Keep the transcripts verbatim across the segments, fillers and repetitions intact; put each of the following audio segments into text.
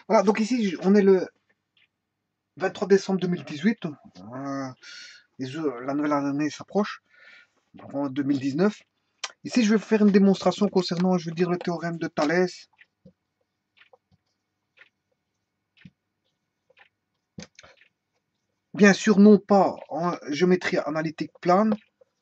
Voilà, donc ici, on est le vingt-trois décembre deux mille dix-huit. Euh, les, euh, la nouvelle année s'approche, en deux mille dix-neuf. Ici, je vais faire une démonstration concernant, je veux dire, le théorème de Thalès. Bien sûr, non pas en géométrie analytique plane.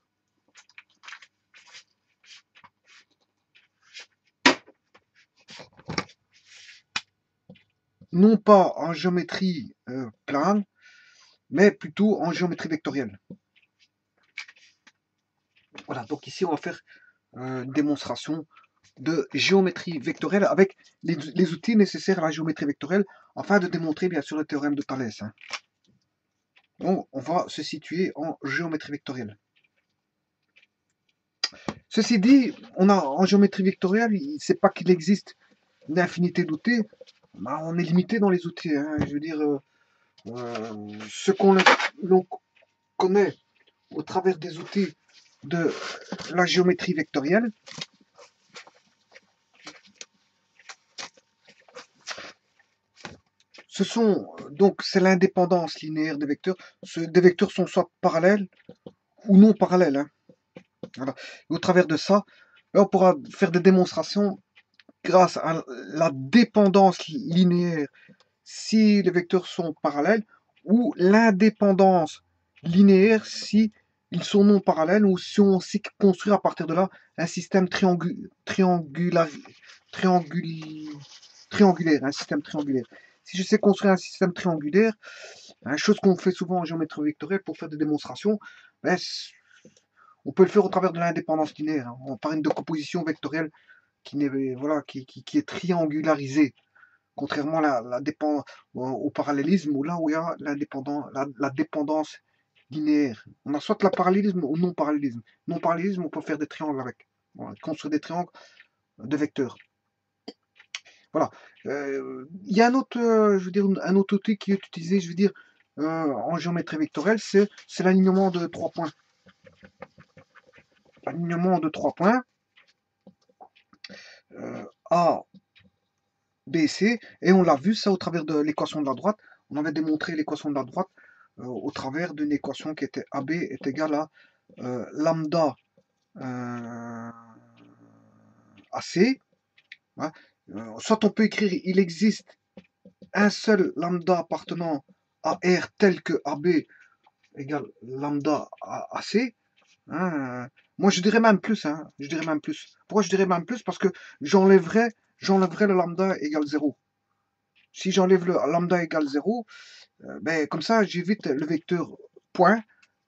Non pas en géométrie euh, plane, mais plutôt en géométrie vectorielle. Voilà, donc ici, on va faire euh, une démonstration de géométrie vectorielle avec les, les outils nécessaires à la géométrie vectorielle afin de démontrer bien sûr le théorème de Thalès. Hein. Donc on va se situer en géométrie vectorielle. Ceci dit, on a en géométrie vectorielle, c'est pas qu'il existe une infinité d'outils, bah, on est limité dans les outils. Hein. Je veux dire, euh, euh, ce qu'on connaît au travers des outils de la géométrie vectorielle, ce sont donc c'est l'indépendance linéaire des vecteurs. Ce, des vecteurs sont soit parallèles ou non parallèles. Hein. Voilà. Et au travers de ça, là, on pourra faire des démonstrations grâce à la dépendance linéaire si les vecteurs sont parallèles ou l'indépendance linéaire si ils sont non parallèles ou si on sait construire à partir de là un système triangu triangulaire, triangul triangulaire, un système triangulaire. Si je sais construire un système triangulaire, une chose qu'on fait souvent en géométrie vectorielle pour faire des démonstrations, ben, on peut le faire au travers de l'indépendance linéaire, hein, par une décomposition vectorielle qui, est, voilà, qui, qui, qui est triangularisée, contrairement à la, la dépend, au parallélisme, où là où il y a la, la dépendance linéaire. On a soit le parallélisme ou non-parallélisme. Non-parallélisme, on peut faire des triangles avec. Voilà, construire des triangles de vecteurs. Voilà. Euh, il y a un autre, euh, je veux dire, un autre outil qui est utilisé, je veux dire, euh, en géométrie vectorielle, c'est l'alignement de trois points. L'alignement de trois points. Euh, A, B, C, et on l'a vu ça au travers de l'équation de la droite. On avait démontré l'équation de la droite euh, au travers d'une équation qui était A B est égal à euh, lambda euh, A C. Hein. Euh, soit on peut écrire il existe un seul lambda appartenant à R tel que A B égale lambda A C. Hein. Moi je dirais même plus, hein. Je dirais même plus. Pourquoi je dirais même plus? Parce que j'enlèverais j'enlèverais le lambda égale zéro. Si j'enlève le lambda égale zéro, euh, ben, comme ça j'évite le vecteur point,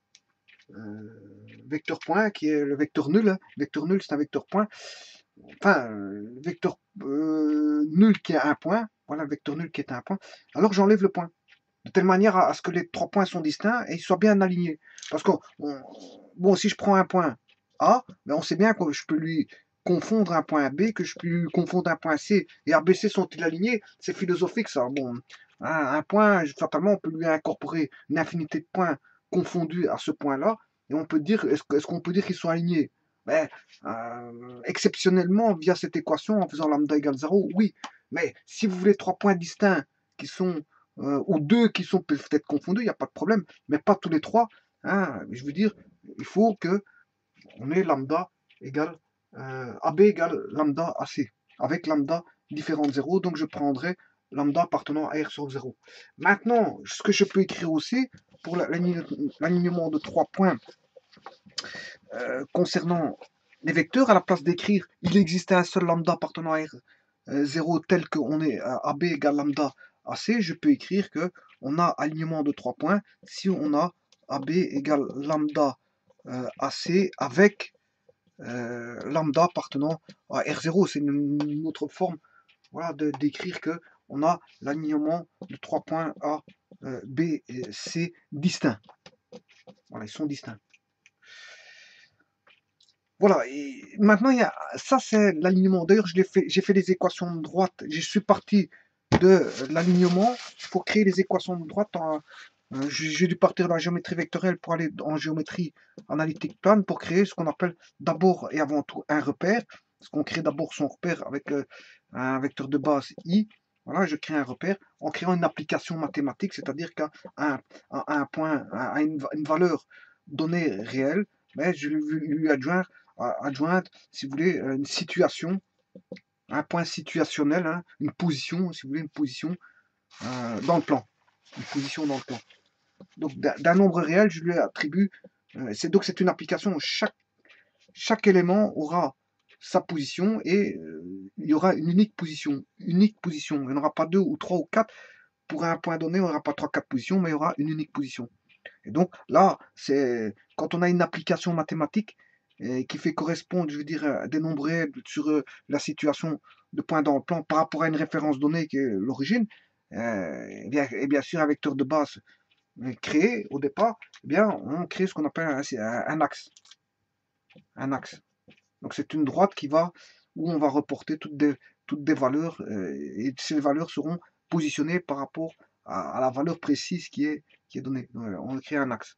euh, vecteur point qui est le vecteur nul. Hein. Vecteur nul c'est un vecteur point. Enfin, euh, vecteur euh, nul qui est un point. Voilà, le vecteur nul qui est un point. Alors j'enlève le point. De telle manière à, à ce que les trois points sont distincts et ils soient bien alignés. Parce que, on, bon, si je prends un point A, ben on sait bien que je peux lui confondre un point B, que je peux lui confondre un point C. Et A, B, C sont-ils alignés? C'est philosophique ça. Bon, un, un point, fatalement, on peut lui incorporer une infinité de points confondus à ce point-là. Et on peut dire, est-ce est qu'on peut dire qu'ils sont alignés? Ben, euh, exceptionnellement, via cette équation, en faisant lambda égale zéro, oui. Mais si vous voulez trois points distincts qui sont euh, ou deux qui sont peut-être confondus, il n'y a pas de problème, mais pas tous les trois. Hein, je veux dire, il faut que on ait lambda égale euh, A B égale lambda A C, avec lambda différent de zéro, donc je prendrai lambda appartenant à R sur zéro. Maintenant, ce que je peux écrire aussi, pour l'alignement de trois points euh, concernant les vecteurs, à la place d'écrire il existait un seul lambda appartenant à R zéro tel qu'on est A B égale lambda A C, je peux écrire que on a alignement de trois points si on a A B égale lambda euh, A C avec euh, lambda appartenant à R zéro. C'est une, une, autre forme voilà, d'écrire que on a l'alignement de trois points A, euh, B et C distincts. Voilà, ils sont distincts. Voilà, et maintenant, il y a, ça c'est l'alignement. D'ailleurs, j'ai fait, fait les équations de droite. Je suis parti de l'alignement pour créer les équations de droite. Euh, j'ai dû partir de la géométrie vectorielle pour aller en géométrie analytique plane pour créer ce qu'on appelle d'abord et avant tout un repère. Parce qu'on crée d'abord son repère avec euh, un vecteur de base i. Voilà, je crée un repère en créant une application mathématique, c'est-à-dire qu'à un, à un point, à une, une valeur donnée réelle, mais je lui, lui adjoindre, adjoindre, si vous voulez, une situation, un point situationnel, hein, une position, si vous voulez, une position euh, dans le plan. Une position dans le plan. Donc d'un nombre réel, je lui attribue, euh, c'est donc c'est une application, chaque, chaque élément aura sa position et euh, il y aura une unique position, unique position. Il n'y en aura pas deux ou trois ou quatre. Pour un point donné, on n'aura pas trois, quatre positions, mais il y aura une unique position. Et donc là, c'est quand on a une application mathématique et qui fait correspondre, je veux dire, des nombres réels sur euh, la situation de point dans le plan par rapport à une référence donnée qui est l'origine, euh, et, bien, et bien sûr un vecteur de base créé au départ, eh bien on crée ce qu'on appelle un, un, un axe. Un axe. Donc c'est une droite qui va où on va reporter toutes des, toutes des valeurs euh, et ces valeurs seront positionnées par rapport à, à la valeur précise qui est, qui est donnée. Donc, on crée un axe.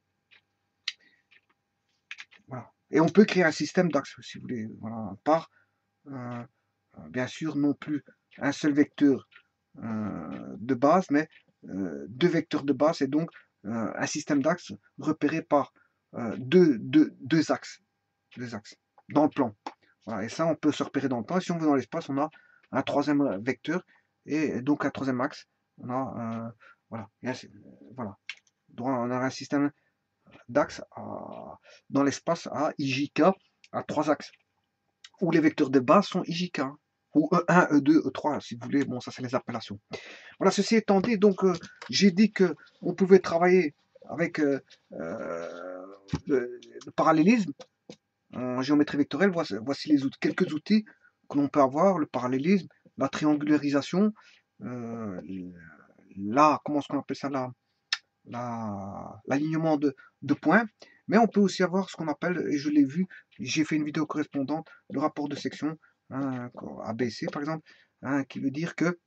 Voilà. Et on peut créer un système d'axes si vous voulez, voilà, par euh, bien sûr non plus un seul vecteur euh, de base, mais euh, deux vecteurs de base et donc euh, un système d'axes repéré par euh, deux, deux, deux axes, deux axes dans le plan. Voilà, et ça, on peut se repérer dans le plan. Et si on veut dans l'espace, on a un troisième vecteur et donc un troisième axe. On a, euh, voilà, un, voilà. Donc, on a un système d'axes dans l'espace à I J K à trois axes, où les vecteurs de base sont I J K, ou E un, E deux, E trois, si vous voulez. Bon, ça, c'est les appellations. Voilà, ceci étant dit, donc, euh, j'ai dit qu'on pouvait travailler avec euh, euh, le, le parallélisme en géométrie vectorielle. Voici, voici les outils, quelques outils que l'on peut avoir, le parallélisme, la triangularisation, euh, là, comment est-ce qu'on appelle ça, là, l'alignement de, de points. Mais on peut aussi avoir ce qu'on appelle, et je l'ai vu, j'ai fait une vidéo correspondante, le rapport de section, hein, A B C par exemple, hein, qui veut dire que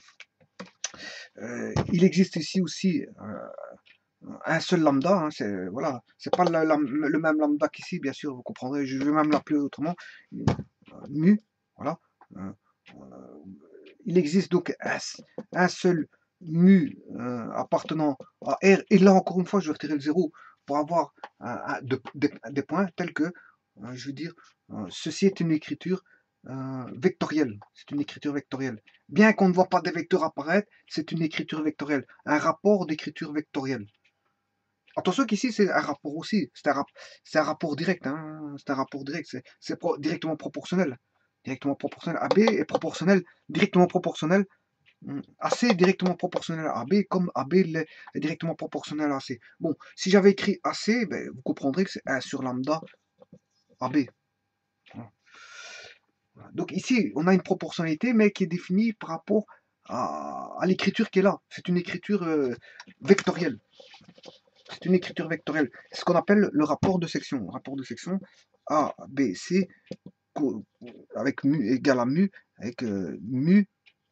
euh, il existe ici aussi euh, un seul lambda, hein, c'est voilà, c'est pas la, la, le même lambda qu'ici, bien sûr, vous comprendrez, je vais même l'appeler autrement, euh, mu, voilà. Euh, euh, il existe donc un, un seul mu euh, appartenant à R, et là encore une fois, je vais retirer le zéro pour avoir un, un, de, de, des points tels que, euh, je veux dire, euh, ceci est une écriture euh, vectorielle, c'est une écriture vectorielle. Bien qu'on ne voit pas des vecteurs apparaître, c'est une écriture vectorielle, un rapport d'écriture vectorielle. Attention qu'ici, c'est un rapport aussi, c'est un, rap un, rapport direct, hein, c'est un rapport direct, c'est pro directement proportionnel. Directement proportionnel. A B est proportionnel, directement proportionnel A C est directement proportionnel à A B, comme A B est directement proportionnel à A C. Bon, si j'avais écrit A C, ben, vous comprendrez que c'est un sur lambda A B. Voilà. Donc ici, on a une proportionnalité, mais qui est définie par rapport à, à l'écriture qui est là. C'est une écriture euh, vectorielle. C'est une écriture vectorielle. C'est ce qu'on appelle le rapport de section. Le rapport de section A, B, C, avec mu égale à mu, avec euh, mu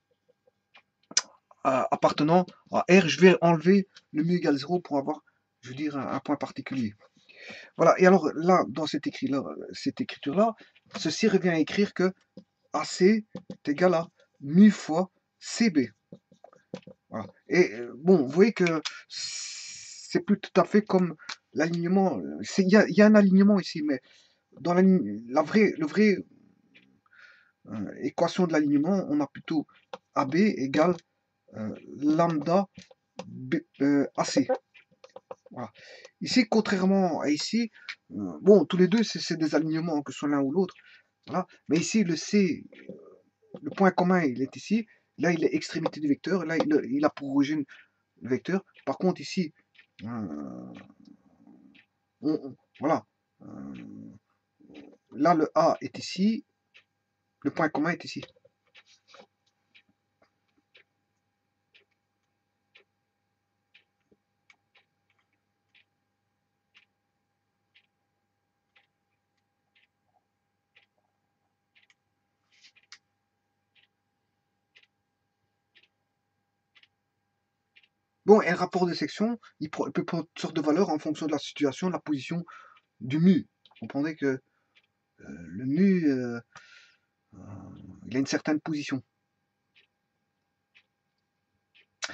euh, appartenant à R. Je vais enlever le mu égale zéro pour avoir, je veux dire, un, un point particulier. Voilà, et alors là, dans cette, écrit -là, cette écriture-là, ceci revient à écrire que A C est égal à mu fois C B. Voilà. Et bon, vous voyez que c'est plus tout à fait comme l'alignement. Il y, y a un alignement ici, mais dans la, la vraie, le vrai euh, équation de l'alignement, on a plutôt A B égale euh, lambda B, euh, A C. Voilà. Ici, contrairement à ici, euh, bon, tous les deux, c'est des alignements, que ce soit l'un ou l'autre. Voilà. Mais ici, le C, le point commun, il est ici. Là, il est extrémité du vecteur. Là, il, il a pour origine le vecteur. Par contre, ici, euh, on, on, voilà. Euh, là, le A est ici. Le point commun est ici. Bon, et le rapport de section, il, il peut prendre toutes sortes de valeurs en fonction de la situation, de la position du mu. Vous comprenez que euh, le mu, euh, euh, il a une certaine position.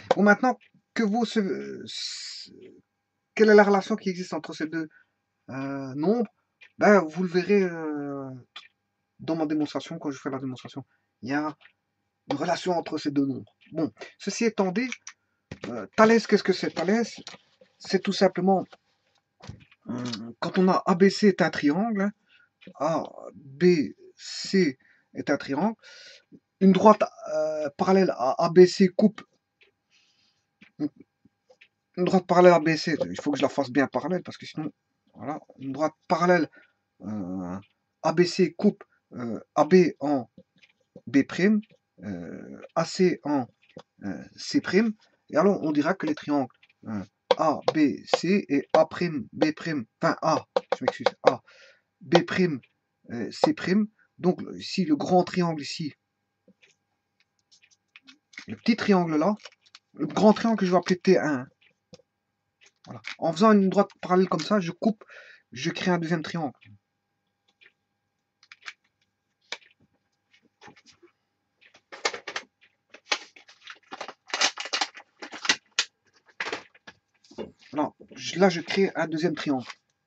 Bon, maintenant, que vaut ce, ce- quelle est la relation qui existe entre ces deux euh, nombres? Ben, vous le verrez euh, dans ma démonstration, quand je ferai la démonstration. Il y a une relation entre ces deux nombres. Bon, ceci étant dit, euh, Thalès, qu'est-ce que c'est? Thalès, c'est tout simplement, hum, quand on a A B C est un triangle, hein, A B C est un triangle, une droite euh, parallèle à A B C coupe une droite parallèle à B C, il faut que je la fasse bien parallèle parce que sinon, voilà, une droite parallèle euh, A B C coupe euh, A B en B', euh, A C en euh, C', et alors on dira que les triangles euh, A, B, C et A', B', enfin A, je m'excuse, A, B', euh, C', donc ici le grand triangle ici, le petit triangle là, le grand triangle que je vais appeler T un. Voilà. En faisant une droite parallèle comme ça, je coupe, je crée un deuxième triangle. Non, là je crée un deuxième triangle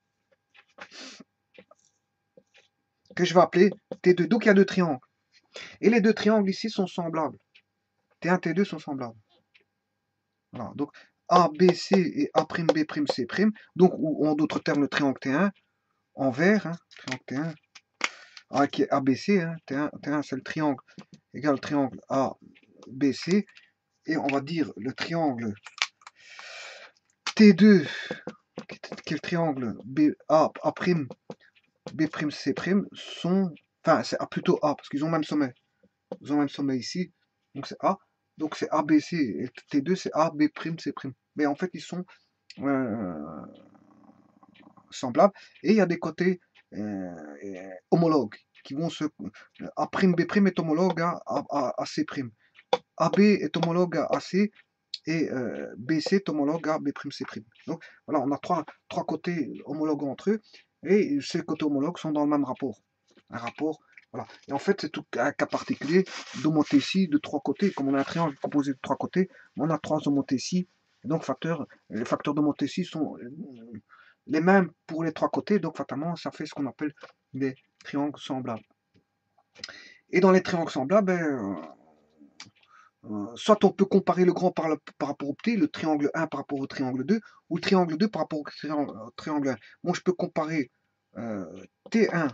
que je vais appeler T deux. Donc il y a deux triangles. Et les deux triangles ici sont semblables. T un, T deux sont semblables. Voilà. Donc A, B, C et A', B', C'. Donc, ou en d'autres termes, le triangle T un en vert, hein, triangle T un, A qui est A B C, hein, T un, T un c'est le triangle égal au triangle A B C, et on va dire le triangle T deux, qui est le triangle B, A, A', B', C', sont, enfin c'est plutôt A, parce qu'ils ont le même sommet, ils ont le même sommet ici, donc c'est A, donc c'est A B C, et T deux c'est A, B', C', mais en fait ils sont euh, semblables, et il y a des côtés euh, homologues, qui vont se, A', B' est homologue à, à, à C', A B est homologue à A C, et euh, B C est homologue à B', C'. Donc voilà, on a trois, trois côtés homologues entre eux, et ces côtés homologues sont dans le même rapport. Un rapport, voilà. Et en fait, c'est tout un cas particulier d'homothétie de trois côtés. Comme on a un triangle composé de trois côtés, on a trois homothéties. Donc facteurs, les facteurs d'homothétie sont les mêmes pour les trois côtés, donc fatalement, ça fait ce qu'on appelle des triangles semblables. Et dans les triangles semblables, ben, Euh, soit on peut comparer le grand par, le, par rapport au petit, le triangle un par rapport au triangle deux, ou le triangle deux par rapport au triangle, triangle un. Bon, je peux comparer euh, T un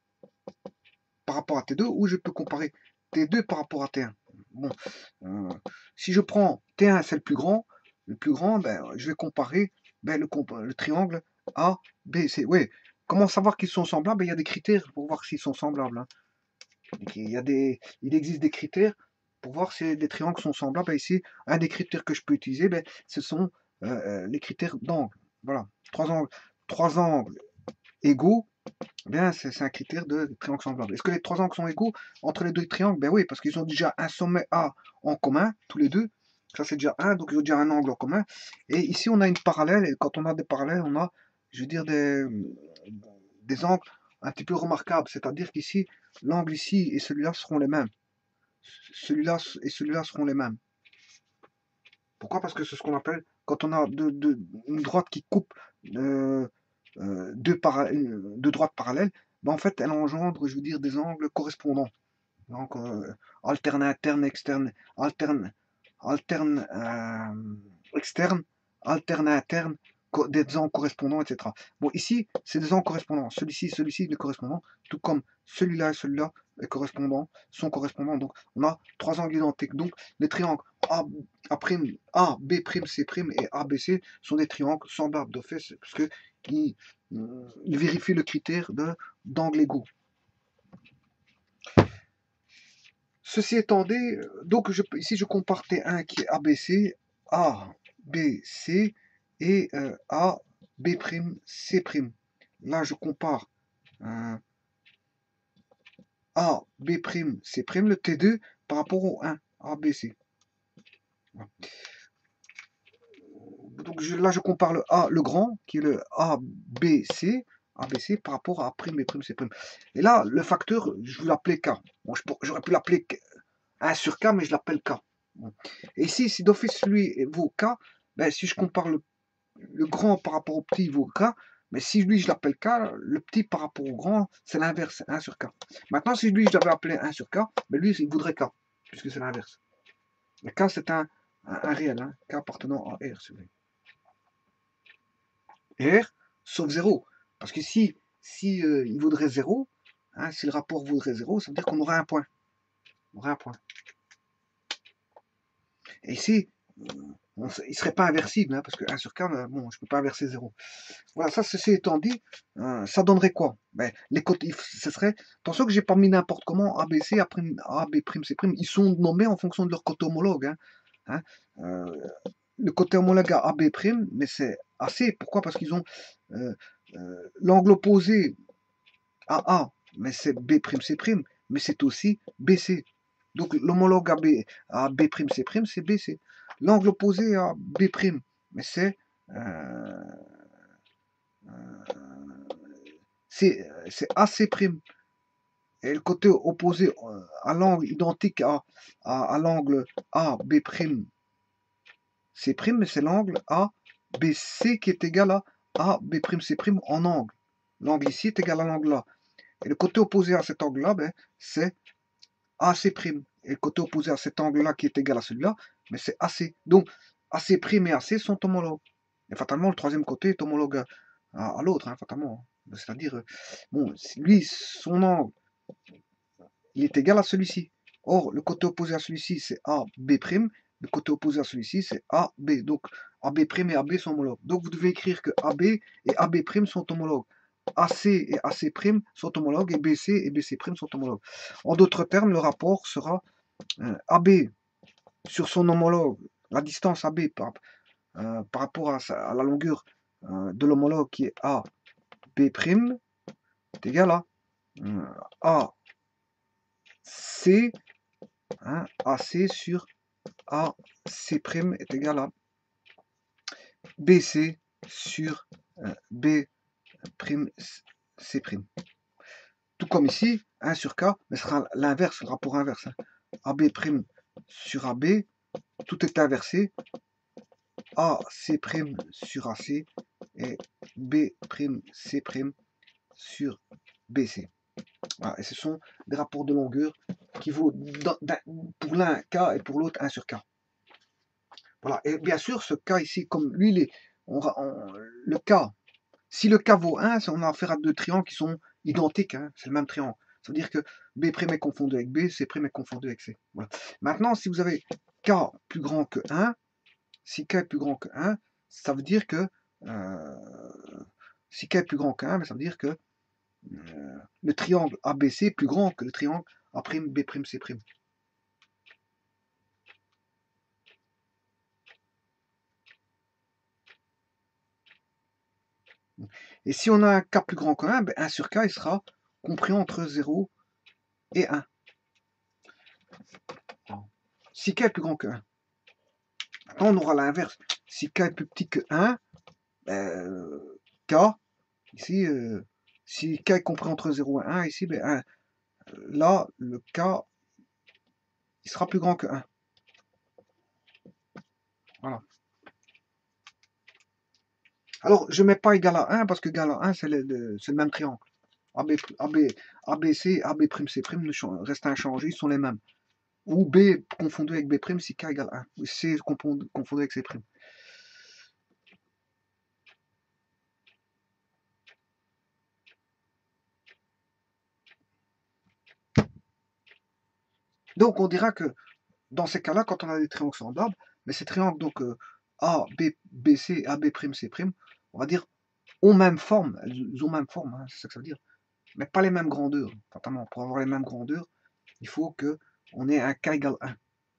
par rapport à T deux, ou je peux comparer T deux par rapport à T un. Bon, euh, si je prends T un, c'est le plus grand, le plus grand, ben, je vais comparer ben, le, le triangle A, B, C. Oui, comment savoir qu'ils sont semblables? Ben, il y a des critères pour voir s'ils sont semblables. Hein. Il, y a des, il existe des critères pour voir si les triangles sont semblables. Et ici, un des critères que je peux utiliser, ben, ce sont euh, les critères d'angle. Voilà, trois angles, trois angles égaux, bien c'est un critère de triangle semblable. Est-ce que les trois angles sont égaux entre les deux triangles? Ben oui, parce qu'ils ont déjà un sommet A en commun, tous les deux. Ça c'est déjà un, donc ils ont déjà un angle en commun. Et ici on a une parallèle, et quand on a des parallèles, on a, je veux dire, des, des angles un petit peu remarquables. C'est-à-dire qu'ici, l'angle ici et celui-là seront les mêmes. Celui-là et celui-là seront les mêmes. Pourquoi? Parce que c'est ce qu'on appelle, quand on a deux, deux, une droite qui coupe euh, euh, deux, para, deux droites parallèles, ben en fait, elle engendre, je veux dire, des angles correspondants. Donc, euh, alterne interne, externe, alterne, alterne euh, externe, alterne interne, des angles correspondants, et cetera. Bon, ici, c'est des angles correspondants. Celui-ci, celui-ci, est correspondant, tout comme celui-là et celui-là est correspondant, sont correspondants. Donc, on a trois angles identiques. Donc, les triangles A, A', A, B', C' et A B C sont des triangles semblables de fait, parce qu'ils ils vérifient le critère d'angle égaux. Ceci étant dit, donc je, ici je compare T un qui est A B C, A, B, C et euh, A, B', C'. Là je compare euh, A, B', C', le T deux par rapport au un, A, B, C. Donc je, là je compare le A, le grand, qui est le A, B, C, A, B, C par rapport à A', B', C'. Et là, le facteur, je vais l'appeler K. Bon, j'aurais pu l'appeler un sur K, mais je l'appelle K. Et ici, si d'office, lui, vaut K, ben, si je compare le, le grand par rapport au petit, il vaut K, mais si lui, je l'appelle K, le petit par rapport au grand, c'est l'inverse, un sur K. Maintenant, si lui, je l'avais appelé un sur K, ben lui, il voudrait K, puisque c'est l'inverse. Le K, c'est un, un, un réel, hein, K appartenant à R, si vous voulez. R, sauf zéro. Parce que si, si euh, il vaudrait zéro, hein, si le rapport vaudrait zéro, ça veut dire qu'on aurait un point. On aurait un point. Et ici, on, il ne serait pas inversible, hein, parce que un sur K, bon, je ne peux pas inverser zéro. Voilà, ça, ceci étant dit, euh, ça donnerait quoi? Ben, les côtés, ce serait, attention que j'ai pas mis n'importe comment, A, B, C, A, A, B', C', ils sont nommés en fonction de leur côté homologue. Hein, hein. Euh, le côté homologue à A, B', mais c'est A, C, pourquoi? Parce qu'ils ont euh, euh, l'angle opposé à A, mais c'est B', C', mais c'est aussi B C. Donc l'homologue à B, à B', C', c'est B C. L'angle opposé à B', mais c'est euh, c'est A C'. Et le côté opposé à l'angle identique à, à, à l'angle A, B', C', mais c'est l'angle A, B C qui est égal à A, B', C' en angle. L'angle ici est égal à l'angle là. Et le côté opposé à cet angle-là, ben, c'est A C'. Et le côté opposé à cet angle-là qui est égal à celui-là, mais c'est A C. Donc, A C' et A C sont homologues. Et fatalement, le troisième côté est homologue à, à l'autre, hein, fatalement. C'est-à-dire, bon, lui, son angle, il est égal à celui-ci. Or, le côté opposé à celui-ci, c'est A B'. Le côté opposé à celui-ci, c'est A B. Donc, A B' et A B sont homologues. Donc, vous devez écrire que A B et A B' sont homologues. A C et A C' sont homologues et B C et B C' sont homologues. En d'autres termes, le rapport sera euh, A B sur son homologue, la distance A B par, euh, par rapport à, sa, à la longueur euh, de l'homologue qui est A B' est égal à euh, A C, hein, A C sur A C' est égal à B C sur euh, B' C'. Tout comme ici, un sur K, mais ce sera l'inverse, le rapport inverse. Hein. A B' sur A B, tout est inversé. A C' sur A C et B' C' sur B C. Voilà, et ce sont des rapports de longueur qui vaut pour l'un K et pour l'autre un sur K. Voilà, et bien sûr, ce K ici, comme lui, les, on, on, le K, si le K vaut un, on a affaire à deux triangles qui sont identiques, hein, c'est le même triangle. Ça veut dire que B' est confondu avec B, C' est confondu avec C. Voilà. Maintenant, si vous avez K plus grand que un, si K est plus grand que un, ça veut dire que euh, si K est plus grand que un, ça veut dire que euh, le triangle A B C est plus grand que le triangle A', B', C'. Et si on a un K plus grand que un, ben un sur K il sera compris entre zéro et un. Si K est plus grand que un. Maintenant on aura l'inverse. Si K est plus petit que un, ben, K, ici, euh, si K est compris entre zéro et un, ici, ben un. Là, le K, il sera plus grand que un. Voilà. Alors, je ne mets pas égal à un parce que égal à un, c'est le, le, le même triangle. A B, A B, A B C, A B', C' restent inchangés, ils sont les mêmes. Ou B confondu avec B' si K égale un. Ou C confondu avec C'. Donc, on dira que dans ces cas-là, quand on a des triangles semblables, mais ces triangles, donc euh, A, B, B, C, A, B', C', on va dire, ont même forme, elles ont même forme, hein, c'est ça que ça veut dire, mais pas les mêmes grandeurs. Notamment, pour avoir les mêmes grandeurs, il faut qu'on ait un K égale un.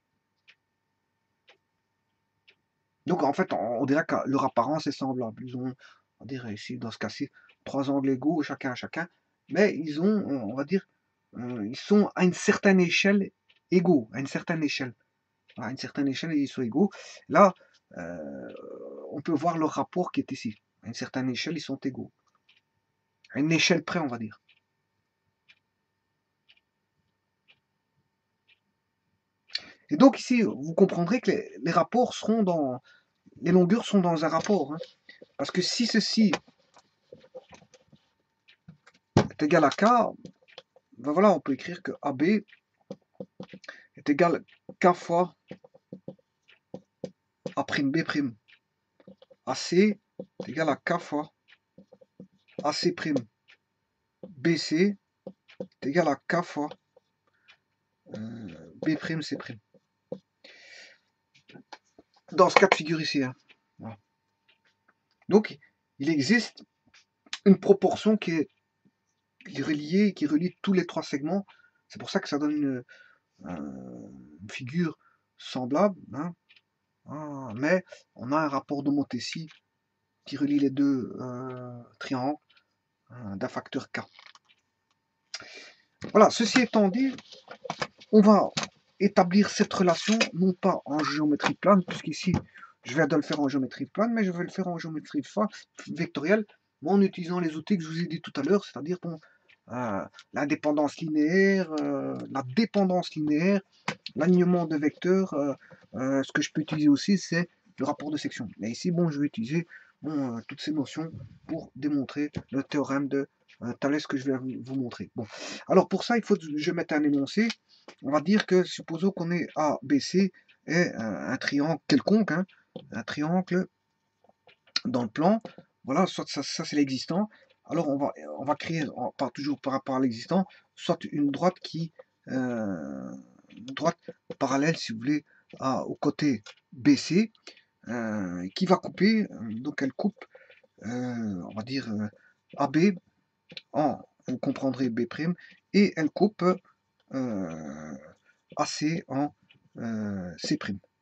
Donc, en fait, on, on dirait que leur apparence est semblable. Ils ont, on dirait ici, dans ce cas-ci, trois angles égaux, chacun à chacun, mais ils ont, on va dire, euh, ils sont à une certaine échelle égaux, à une certaine échelle. À une certaine échelle, ils sont égaux. Là, euh, on peut voir leur rapport qui est ici. À une certaine échelle, ils sont égaux. À une échelle près, on va dire. Et donc ici, vous comprendrez que les, les rapports seront dans... Les longueurs sont dans un rapport. Hein. Parce que si ceci est égal à K, ben voilà, on peut écrire que A B est égal à K fois A'B'. A C est égal à K fois A C'. B C est égal à K fois euh, B', C'. Dans ce cas de figure ici. Hein. Voilà. Donc, il existe une proportion qui est, qui est reliée, qui relie tous les trois segments. C'est pour ça que ça donne une, euh, une figure semblable. Hein. Ah, mais on a un rapport d'homothétie qui relie les deux euh, triangles euh, d'un facteur K. Voilà, ceci étant dit, on va établir cette relation, non pas en géométrie plane, puisqu'ici, je viens de le faire en géométrie plane, mais je vais le faire en géométrie vectorielle, en utilisant les outils que je vous ai dit tout à l'heure, c'est-à-dire bon, euh, l'indépendance linéaire, euh, la dépendance linéaire, l'alignement de vecteurs. Euh, euh, ce que je peux utiliser aussi, c'est le rapport de section. Mais ici, bon, je vais utiliser bon, euh, toutes ces notions pour démontrer le théorème de euh, Thalès que je vais vous montrer. Bon, alors pour ça, il faut que je mette un énoncé. On va dire que, supposons qu'on est A, B, C, et un, un triangle quelconque, hein, un triangle dans le plan. Voilà, soit ça, ça c'est l'existant. Alors on va, on va créer, pas toujours par rapport à l'existant, soit une droite qui, euh, une droite parallèle, si vous voulez, à, au côté B C, euh, qui va couper, donc elle coupe, euh, on va dire euh, A B en, vous comprendrez B', et elle coupe euh, A C en euh, C'.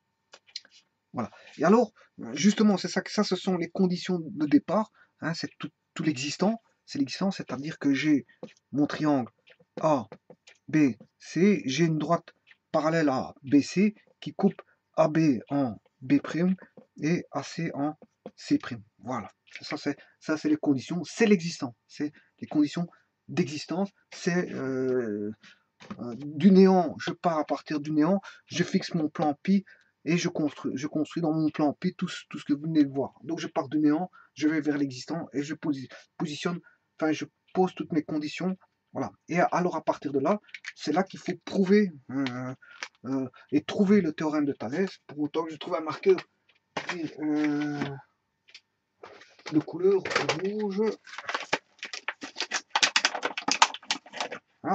Voilà. Et alors, justement, c'est ça que ça, ce sont les conditions de départ. Hein, c'est tout, tout l'existant. C'est l'existant, c'est-à-dire que j'ai mon triangle A, B, C. J'ai une droite parallèle à B C qui coupe A B en B' et A C en C'. Voilà. Ça, c'est ça, c'est les conditions. C'est l'existant. C'est les conditions d'existence. C'est euh, euh, du néant. Je pars à partir du néant. Je fixe mon plan pi. Et je construis, je construis dans mon plan P tout, tout ce que vous venez de voir. Donc je pars du néant, je vais vers l'existant et je positionne, enfin je pose toutes mes conditions. Voilà. Et alors à partir de là, c'est là qu'il faut prouver euh, euh, et trouver le théorème de Thalès. Pour autant que je trouve un marqueur euh, de couleur rouge. Voilà.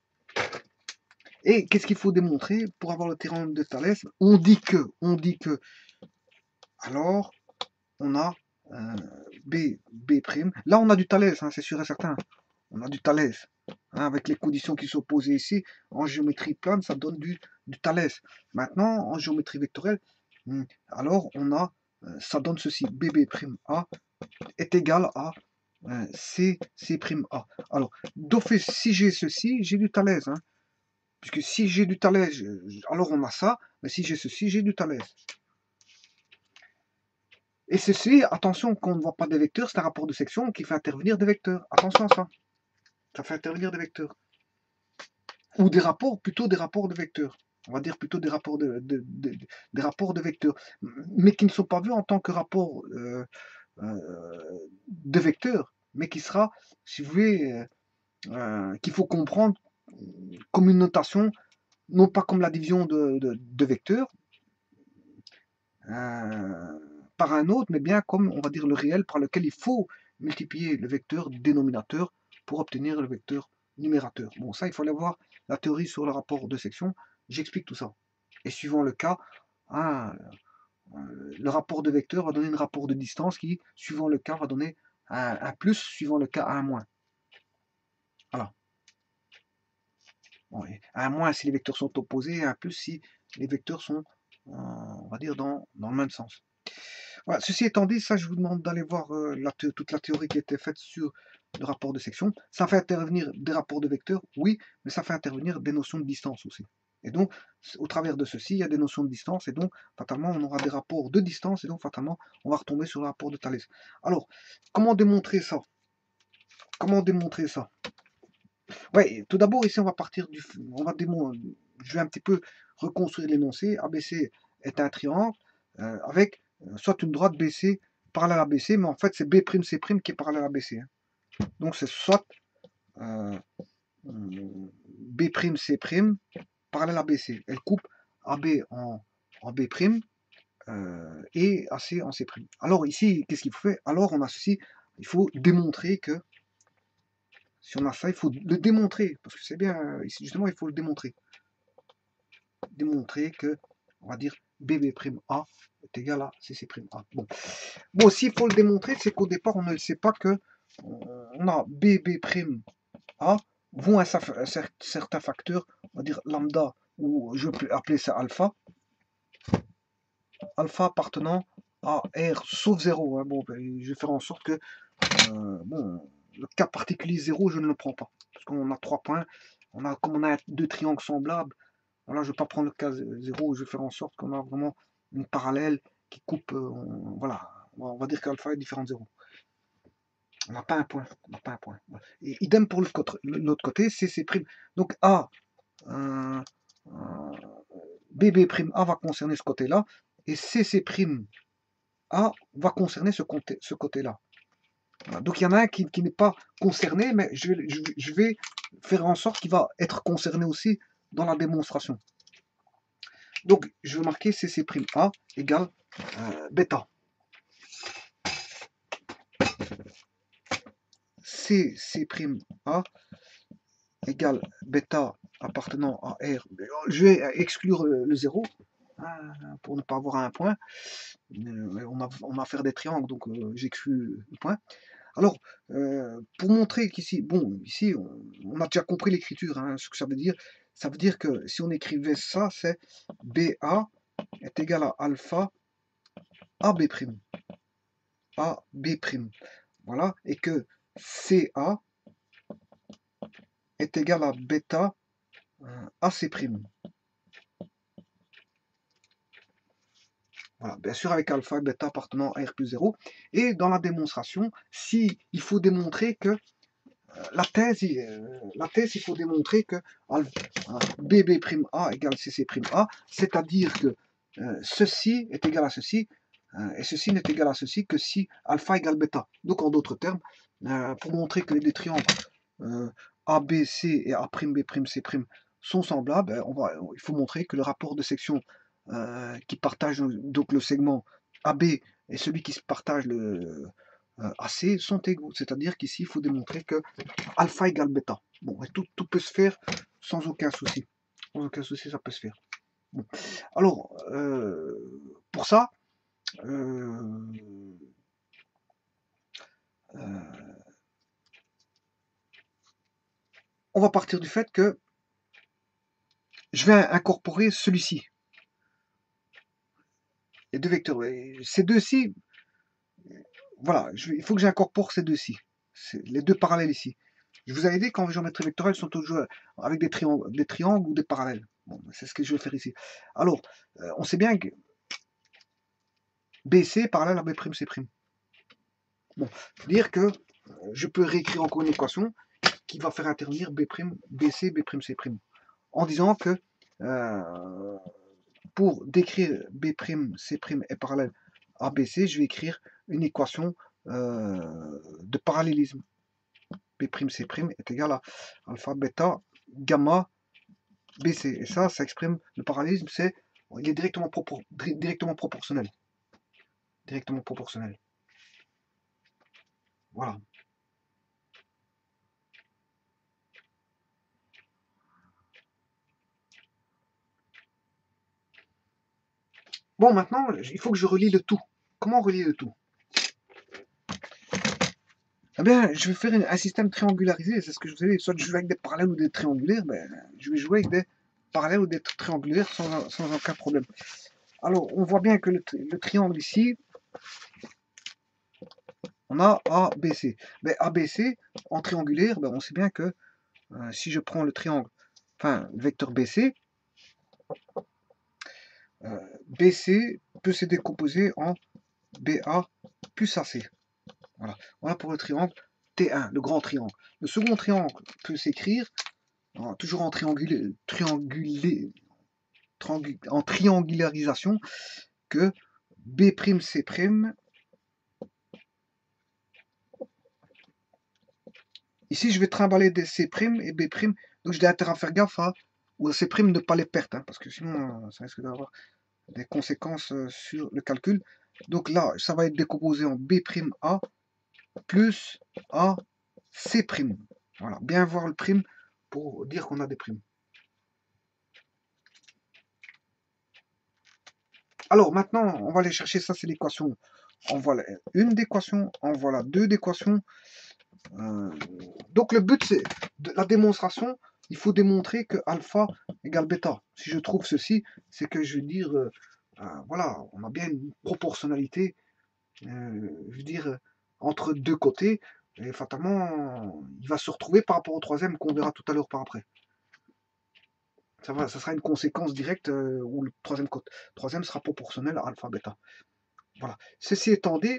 Et qu'est-ce qu'il faut démontrer pour avoir le théorème de Thalès? On dit que, on dit que, alors, on a euh, B, B'. Là, on a du Thalès, hein, c'est sûr et certain. On a du Thalès. Hein, avec les conditions qui sont posées ici, en géométrie plane, ça donne du, du Thalès. Maintenant, en géométrie vectorielle, hmm, alors on a, euh, ça donne ceci, B B' A est égal à euh, C, C'. A. Alors, d'office, si j'ai ceci, j'ai du Thalès. Hein, puisque si j'ai du Thalès, alors on a ça, mais si j'ai ceci, j'ai du Thalès. Et ceci, attention qu'on ne voit pas des vecteurs, c'est un rapport de section qui fait intervenir des vecteurs. Attention à ça. Ça fait intervenir des vecteurs. Ou des rapports, plutôt des rapports de vecteurs. On va dire plutôt des rapports de, de, de, de des rapports de vecteurs. Mais qui ne sont pas vus en tant que rapport euh, euh, de vecteurs, mais qui sera, si vous voulez, euh, qu'il faut comprendre comme une notation, non pas comme la division de, de, de vecteurs, euh, par un autre, mais bien comme, on va dire, le réel par lequel il faut multiplier le vecteur dénominateur pour obtenir le vecteur numérateur. Bon, ça, il faut aller voir la théorie sur le rapport de section. J'explique tout ça. Et suivant le cas, hein, le rapport de vecteur va donner un rapport de distance qui, suivant le cas, va donner un, un plus, suivant le cas, un moins. Voilà. Bon, un moins si les vecteurs sont opposés, et un plus si les vecteurs sont, euh, on va dire, dans, dans le même sens. Voilà, ceci étant dit, ça je vous demande d'aller voir euh, la toute la théorie qui a été faite sur le rapport de section. Ça fait intervenir des rapports de vecteurs, oui, mais ça fait intervenir des notions de distance aussi. Et donc, au travers de ceci, il y a des notions de distance, et donc, fatalement, on aura des rapports de distance, et donc, fatalement, on va retomber sur le rapport de Thalès. Alors, comment démontrer ça? Comment démontrer ça? Ouais, tout d'abord, ici, on va partir du... On va démontrer... Je vais un petit peu reconstruire l'énoncé. A B C est un triangle euh, avec euh, soit une droite B C parallèle à B C, mais en fait c'est B' C' qui est parallèle à B C. Hein. Donc c'est soit euh, B' C' parallèle à B C. Elle coupe A B en, en B' euh, et A C en C'. Alors ici, qu'est-ce qu'il faut faire? Alors on a ceci, il faut démontrer que si on a ça, il faut le démontrer, parce que c'est bien, ici justement, il faut le démontrer. Démontrer que, on va dire, B B' A est égal à C C' A. Bon, bon s'il faut le démontrer, c'est qu'au départ, on ne sait pas que on a B B' A vont à un certain facteur, on va dire lambda, ou je peux appeler ça alpha, alpha appartenant à R sauf zéro. Hein. Bon, ben, je vais faire en sorte que, euh, bon, le cas particulier zéro, je ne le prends pas. Parce qu'on a trois points. On a, comme on a deux triangles semblables, voilà, je ne vais pas prendre le cas zéro. Je vais faire en sorte qu'on a vraiment une parallèle qui coupe. Euh, on, voilà, on va dire qu'alpha est différent de zéro. On n'a pas un point. On n'a pas un point. Et idem pour l'autre côté, C C'. Donc A, euh, euh, B B' A va concerner ce côté-là. Et C C' A va concerner ce côté-là. Ce côté voilà. Donc il y en a un qui, qui n'est pas concerné, mais je vais, je, je vais faire en sorte qu'il va être concerné aussi dans la démonstration. Donc je vais marquer C C' A égale euh, bêta. C C' A égale bêta appartenant à R. Je vais exclure le zéro hein, pour ne pas avoir un point. Euh, on, a, on a affaire des triangles, donc euh, j'exclus le point. Alors, euh, pour montrer qu'ici, bon, ici, on, on a déjà compris l'écriture, hein, ce que ça veut dire. Ça veut dire que si on écrivait ça, c'est B A est égal à alpha A B'. A B'. Voilà, et que C A est égal à bêta euh, A C'. Voilà, bien sûr avec alpha et bêta appartenant à R plus zéro. Et dans la démonstration, si il faut démontrer que euh, la thèse, euh, la thèse, il faut démontrer que B B' A égale C C' A, c'est-à-dire que euh, ceci est égal à ceci, euh, et ceci n'est égal à ceci que si alpha égale bêta. Donc en d'autres termes, euh, pour montrer que les triangles euh, A B C et A' B' C' sont semblables, on va, il faut montrer que le rapport de section euh, qui partage donc le segment A B et celui qui se partage le euh, A C sont égaux. C'est-à-dire qu'ici, il faut démontrer que alpha égale bêta. Bon, et tout, tout peut se faire sans aucun souci. Sans aucun souci, ça peut se faire. Bon. Alors, euh, pour ça, euh, euh, on va partir du fait que je vais incorporer celui-ci. Les deux vecteurs. Ces deux-ci, voilà, je, il faut que j'incorpore ces deux-ci. Les deux parallèles ici. Je vous avais dit qu'en géométrie vectorielle, sont toujours avec des triangles, des triangles ou des parallèles. Bon, c'est ce que je vais faire ici. Alors, euh, on sait bien que B C parallèle à B', C'. Bon, dire que je peux réécrire encore une équation qui va faire intervenir B', BC, B', C'. En disant que euh, pour décrire B', C' est parallèle à B C, je vais écrire une équation euh, de parallélisme. B', C' est égal à alpha, bêta, gamma, B C. Et ça, ça exprime le parallélisme, c'est il est directement, propor directement proportionnel. Directement proportionnel. Voilà. Bon, maintenant, il faut que je relie le tout. Comment relier le tout? Eh bien, je vais faire un système triangularisé, c'est ce que je vous ai dit. Soit je joue avec des parallèles ou des triangulaires, ben, je vais jouer avec des parallèles ou des triangulaires sans, sans aucun problème. Alors, on voit bien que le, le triangle ici, on a A B C. Mais A B C, en triangulaire, ben, on sait bien que euh, si je prends le triangle, enfin, le vecteur B C, euh, B C peut se décomposer en B A plus A C. Voilà. Voilà pour le triangle T un, le grand triangle. Le second triangle peut s'écrire toujours en triangulé, triangulé, en triangularisation que B'C'. Ici, je vais trimballer des C' et B', donc j'ai intérêt à faire gaffe à ou C' ne pas les perdre, hein, parce que sinon, ça risque d'avoir des conséquences sur le calcul. Donc là, ça va être décomposé en B'A plus A C'. Voilà, bien voir le prime pour dire qu'on a des primes. Alors maintenant, on va aller chercher, ça c'est l'équation. On voit une d'équation, on voit la deux d'équation. Euh, donc le but c'est de la démonstration, il faut démontrer que alpha égale bêta. Si je trouve ceci, c'est que je veux dire, euh, euh, voilà, on a bien une proportionnalité, euh, je veux dire, entre deux côtés, et fatalement, il va se retrouver par rapport au troisième qu'on verra tout à l'heure par après. Ça, va, ça sera une conséquence directe euh, où le troisième, troisième sera proportionnel à alpha bêta. Voilà. Ceci étant dit,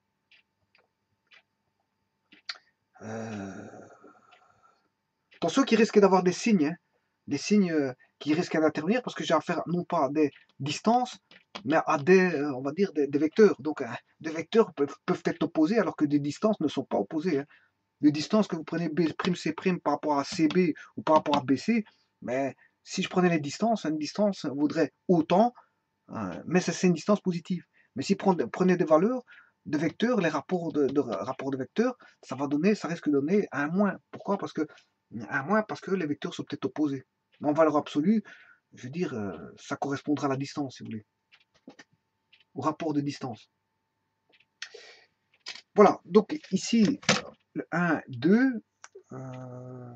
euh, attention qui risquent d'avoir des signes, hein, des signes euh, qui risquent d'intervenir parce que j'ai affaire non pas à des distances, mais à des, euh, on va dire, des, des vecteurs. Donc, euh, des vecteurs peuvent, peuvent être opposés alors que des distances ne sont pas opposées. Hein. Les distances que vous prenez B'C' par rapport à C B ou par rapport à B C, mais si je prenais les distances, une distance vaudrait autant, euh, mais c'est une distance positive. Mais si vous prenez des valeurs de vecteurs, les rapports de, de, rapports de vecteurs, ça va donner, ça risque de donner un moins. Pourquoi? Parce que un moins parce que les vecteurs sont peut-être opposés. Mais en valeur absolue, je veux dire, euh, ça correspondra à la distance, si vous voulez, au rapport de distance. Voilà, donc ici, le un, deux, euh,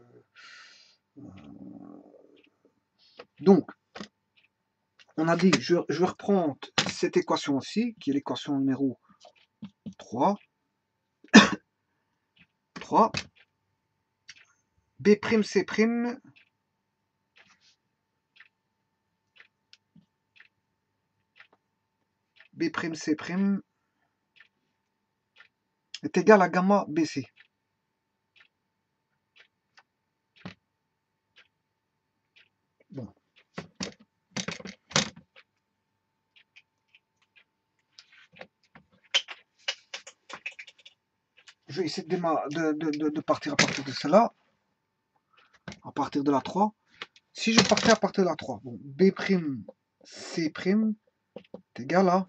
donc, on a dit, je, je vais reprendre cette équation-ci, qui est l'équation numéro trois. trois. B'C'. B'C' est égal à gamma B C. Bon. Je vais essayer de, de, de, de partir à partir de cela, à partir de la trois. Si je partais à partir de la trois, bon, B'C' est égal à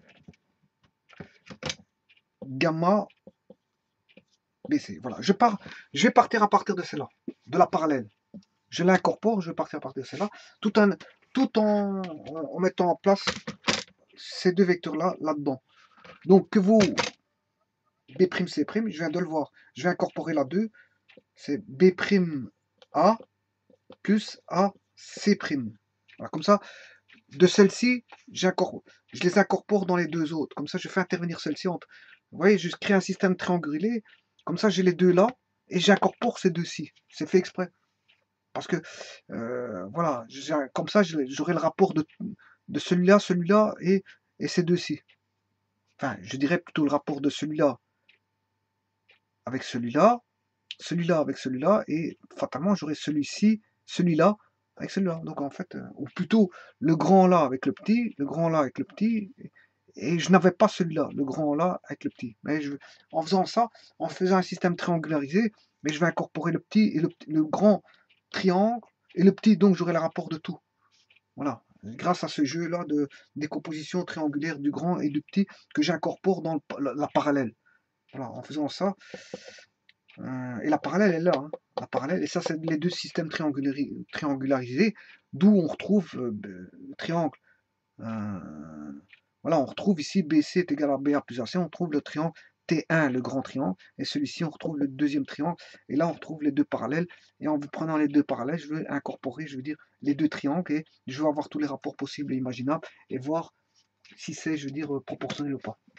gamma B C. Voilà, je, pars, je vais partir à partir de cela, de la parallèle. Je l'incorpore, je vais partir à partir de cela, tout en, tout en, en mettant en place ces deux vecteurs-là, là-dedans. Donc, que vous, B'C', je viens de le voir, je vais incorporer la deux, c'est B'A plus A C'. Voilà, comme ça, de celle-ci, je les incorpore dans les deux autres. Comme ça, je fais intervenir celle-ci entre. Vous voyez, je crée un système triangulé. Comme ça, j'ai les deux là et j'incorpore ces deux-ci. C'est fait exprès. Parce que, euh, voilà, comme ça, j'aurai le rapport de, de celui-là, celui-là et, et ces deux-ci. Enfin, je dirais plutôt le rapport de celui-là avec celui-là, celui-là avec celui-là, et fatalement, j'aurai celui-ci, celui-là avec celui-là. Donc, en fait, euh, ou plutôt le grand là avec le petit, le grand là avec le petit, et, et je n'avais pas celui-là, le grand là avec le petit. Mais je, en faisant ça, en faisant un système triangularisé, mais je vais incorporer le petit et le, le grand triangle et le petit, donc j'aurai le rapport de tout. Voilà, grâce à ce jeu-là de décomposition triangulaire du grand et du petit que j'incorpore dans le, la, la parallèle. Voilà, en faisant ça, euh, et la parallèle est là, hein, la parallèle, et ça c'est les deux systèmes triangulari triangularisés, d'où on retrouve euh, le triangle. Euh, voilà, on retrouve ici B C est égal à B A plus A C, on trouve le triangle T un, le grand triangle, et celui-ci on retrouve le deuxième triangle, et là on retrouve les deux parallèles, et en vous prenant les deux parallèles, je vais incorporer, je veux dire, les deux triangles, et je vais avoir tous les rapports possibles et imaginables, et voir si c'est, je veux dire, proportionnel ou pas.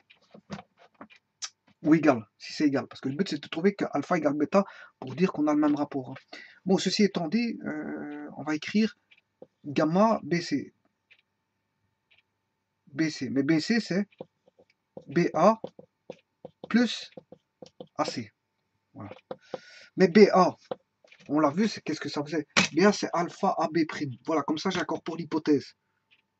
Ou égal, si c'est égal, parce que le but c'est de trouver que alpha égale bêta pour dire qu'on a le même rapport. Bon, ceci étant dit, euh, on va écrire gamma B C. B C, mais B C c'est B A plus A C. Voilà. Mais B A, on l'a vu, c'est qu'est-ce que ça faisait? B A c'est alpha A B'. Voilà, comme ça j'incorpore l'hypothèse.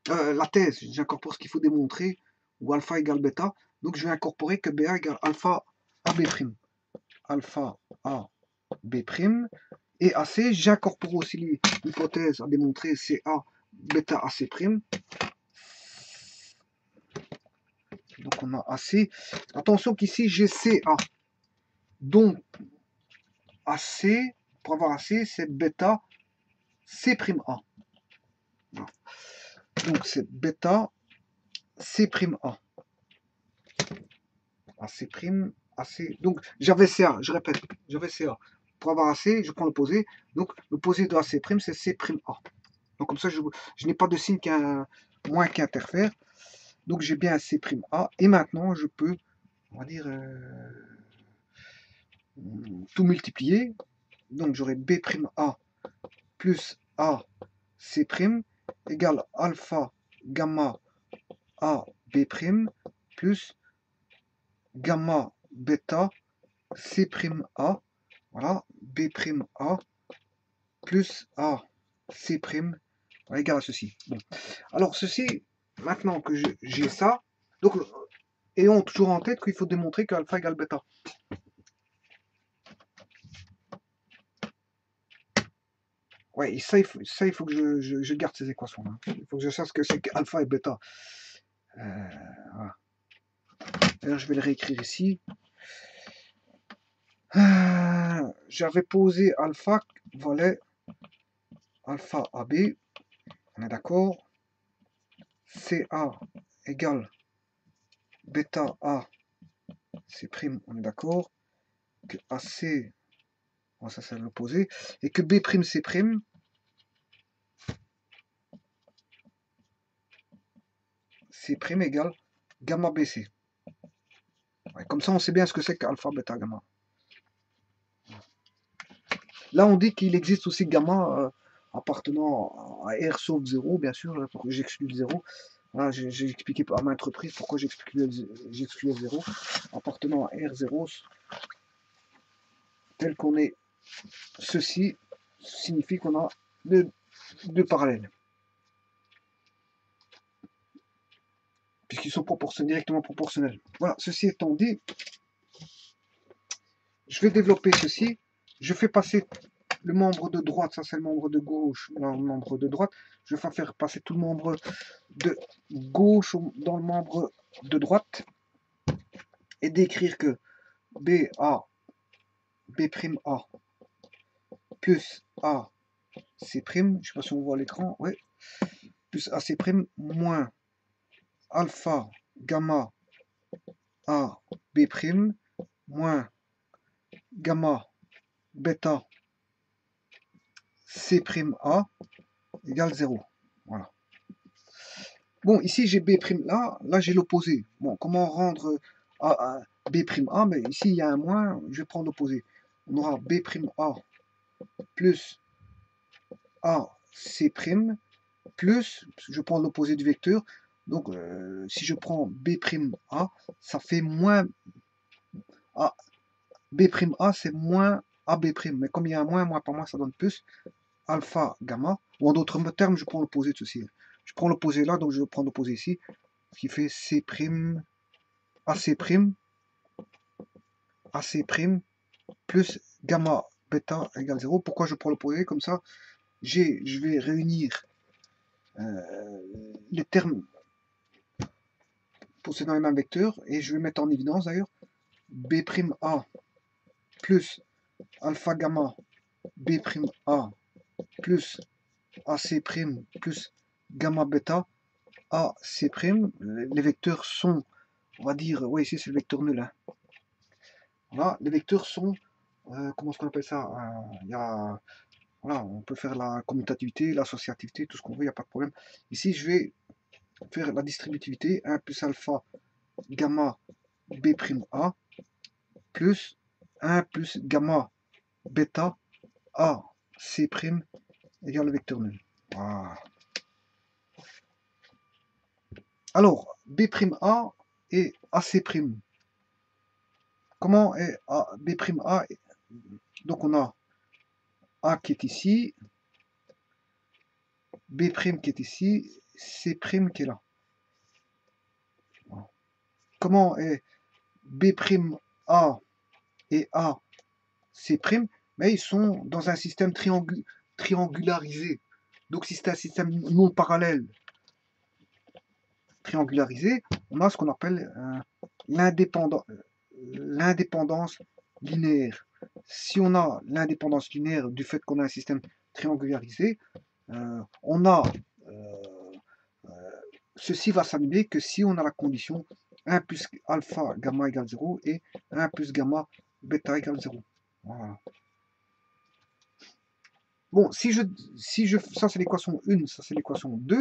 euh, la thèse, j'incorpore ce qu'il faut démontrer, ou alpha égale bêta, donc je vais incorporer que B A égale alpha A B'. Alpha A B', et A C, j'incorpore aussi l'hypothèse à démontrer, c'est A bêta A C'. Donc on a A C. Attention qu'ici j'ai C A. Donc A C, pour avoir A C, c'est bêta C''A. Voilà. Donc c'est bêta C''A. A C', A C. Donc j'avais C A, je répète, j'avais C A. Pour avoir A C, je prends l'opposé. Donc l'opposé de A C', c'est C''A. Donc comme ça, je, je n'ai pas de signe qui a moins qui interfère. Donc j'ai bien C''A. Et maintenant, je peux, on va dire, euh, tout multiplier. Donc j'aurai B'A plus A C' égale alpha gamma A B' plus gamma bêta C'A. Voilà, B'A plus A C' égale à ceci. Bon. Alors ceci, maintenant que j'ai ça, donc ayons toujours en tête qu'il faut démontrer que alpha égale bêta. Ouais, et ça, il faut, ça, il faut que je, je, je garde ces équations. Hein. Il faut que je sache ce que c'est que alpha et bêta. Euh, voilà. D'ailleurs, je vais le réécrire ici. Euh, J'avais posé alpha, voilà, alpha A B, on est d'accord. C A égale bêta A C', on est d'accord. Que A C, bon, ça c'est l'opposé, et que B' C', C' égale gamma B C. Ouais, comme ça, on sait bien ce que c'est qu'alpha, bêta, gamma. Là, on dit qu'il existe aussi gamma euh, appartenant à R sauf zéro, bien sûr, pour que j'exclue le zéro. Voilà, j'ai expliqué à maintes reprises pourquoi j'exclue le zéro. Appartenant à R zéro, tel qu'on est ceci, signifie qu'on a deux, deux parallèles. Puisqu'ils sont proportionnels, directement proportionnels. Voilà, ceci étant dit, je vais développer ceci. Je fais passer le membre de droite, ça c'est le membre de gauche, le membre de droite. Je vais faire passer tout le membre de gauche dans le membre de droite et d'écrire que B A, B'A plus A C', je ne sais pas si on voit l'écran, oui, plus A C' moins alpha gamma A B' moins gamma bêta C'A égale zéro. Voilà. Bon, ici j'ai B' là, là j'ai l'opposé. Bon, comment rendre A, A, B'A, mais ici il y a un moins, je vais prendre l'opposé. On aura B'A plus A C' plus, je prends l'opposé du vecteur, donc euh, si je prends B'A, ça fait moins A. B'A c'est moins A B', mais comme il y a un moins, moins par moins, ça donne plus alpha gamma, ou en d'autres termes, je prends l'opposé de ceci. Je prends l'opposé là, donc je prends l'opposé ici, ce qui fait C', AC', AC' plus gamma bêta égale zéro. Pourquoi je prends l'opposé? Comme ça, j'ai, je vais réunir euh, les termes possédant les mêmes vecteurs, et je vais mettre en évidence d'ailleurs B'A plus alpha gamma B'A plus A C' plus gamma bêta A C'. Les vecteurs sont, on va dire, oui, ici c'est le vecteur nul. Hein. Voilà, les vecteurs sont, euh, comment est-ce qu'on appelle ça? euh, y a, voilà, on peut faire la commutativité, l'associativité, tout ce qu'on veut, il n'y a pas de problème. Ici, je vais faire la distributivité, un plus alpha gamma B'A plus un plus gamma bêta A C' égale le vecteur nul. Voilà. Alors, B'A et A C'. Comment est B'A? Donc on a A qui est ici, B' qui est ici, C' qui est là. Voilà. Comment est B'A et A, C', mais ils sont dans un système triangu triangularisé. Donc si c'est un système non parallèle triangularisé, on a ce qu'on appelle euh, l'indépendance l'indépendance linéaire. Si on a l'indépendance linéaire du fait qu'on a un système triangularisé, euh, on a euh, euh, ceci va s'annuler que si on a la condition un plus alpha gamma égale zéro et un plus gamma bêta égale zéro. Voilà. Bon, si je, si je, ça c'est l'équation un, ça c'est l'équation deux.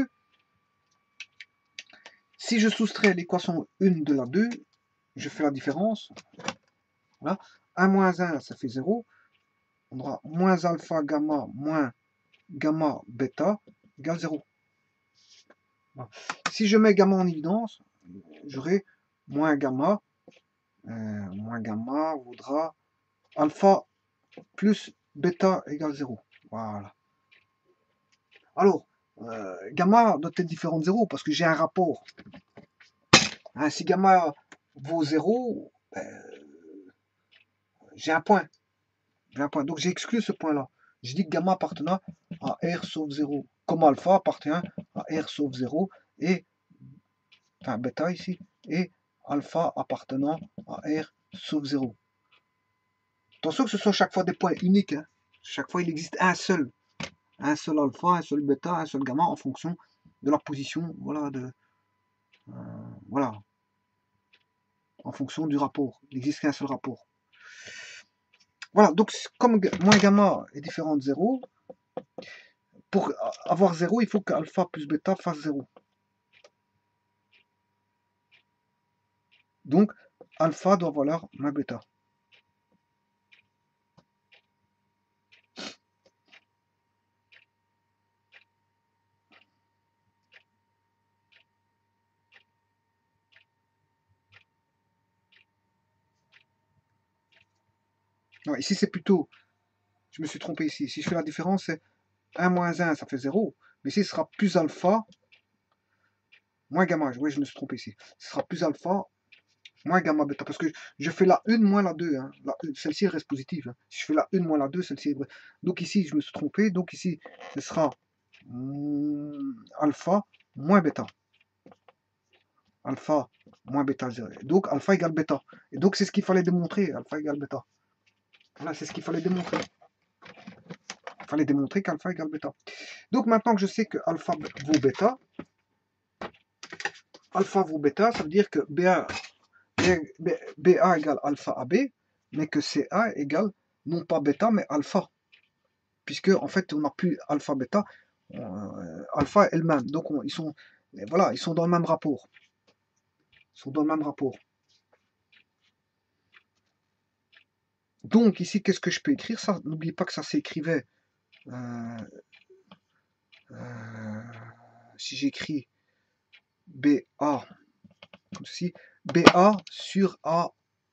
Si je soustrais l'équation un de la deux, je fais la différence. Voilà. un moins un, ça fait zéro. On aura moins alpha gamma moins gamma bêta égale zéro. Voilà. Si je mets gamma en évidence, j'aurai moins gamma. Euh, moins gamma vaudra alpha plus bêta égale zéro. Voilà. Alors, euh, gamma doit être différent de zéro parce que j'ai un rapport. Hein, si gamma vaut zéro, ben, j'ai un point. J'ai un point. Donc j'ai exclu ce point-là. Je dis que gamma appartenant à R sauf zéro. Comme alpha appartient à R sauf zéro. Et, enfin bêta ici. Et alpha appartenant à R sauf zéro. Attention que ce soit chaque fois des points uniques. Hein. Chaque fois il existe un seul. Un seul alpha, un seul bêta, un seul gamma en fonction de la position. Voilà. De, euh, voilà. En fonction du rapport. Il n'existe qu'un seul rapport. Voilà, donc comme moins gamma est différent de zéro, pour avoir zéro, il faut que alpha plus bêta fasse zéro. Donc, alpha doit valoir moins bêta. Non, ici, c'est plutôt... Je me suis trompé ici. Si je fais la différence, c'est un moins un, ça fait zéro. Mais ici, ce sera plus alpha, moins gamma. Oui, je me suis trompé ici. Ce sera plus alpha, moins gamma bêta. Parce que je fais la un moins la deux. Hein. Celle-ci reste positive. Hein. Si je fais la un moins la deux, celle-ci est... Donc ici, je me suis trompé. Donc ici, ce sera hum, alpha moins bêta. Alpha moins bêta zéro. Donc alpha égale bêta. Et donc c'est ce qu'il fallait démontrer. Alpha égale bêta. Voilà, c'est ce qu'il fallait démontrer. Il fallait démontrer qu'alpha égale bêta. Donc maintenant que je sais que alpha vaut bêta, alpha vaut bêta, ça veut dire que B A, B A égale alpha A B, mais que C A égale non pas bêta, mais alpha. Puisque en fait on n'a plus alpha bêta, euh, alpha elle-même. Donc on, ils sont voilà, ils sont dans le même rapport. Ils sont dans le même rapport. Donc ici, qu'est-ce que je peux écrire? Ça, n'oubliez pas que ça s'écrivait. Euh, euh, si j'écris B A comme ceci, B A sur A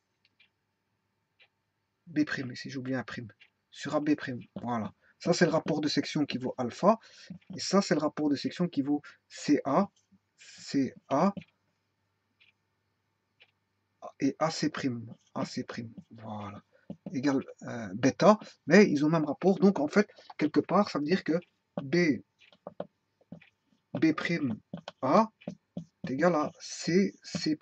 B', ici j'ai oublié un prime, sur A B'. Voilà. Ça c'est le rapport de section qui vaut alpha. Et ça c'est le rapport de section qui vaut C A, C A et A C'. A C'. Voilà. Égale euh, bêta, mais ils ont le même rapport. Donc en fait, quelque part, ça veut dire que B, B' A est égal à C, C'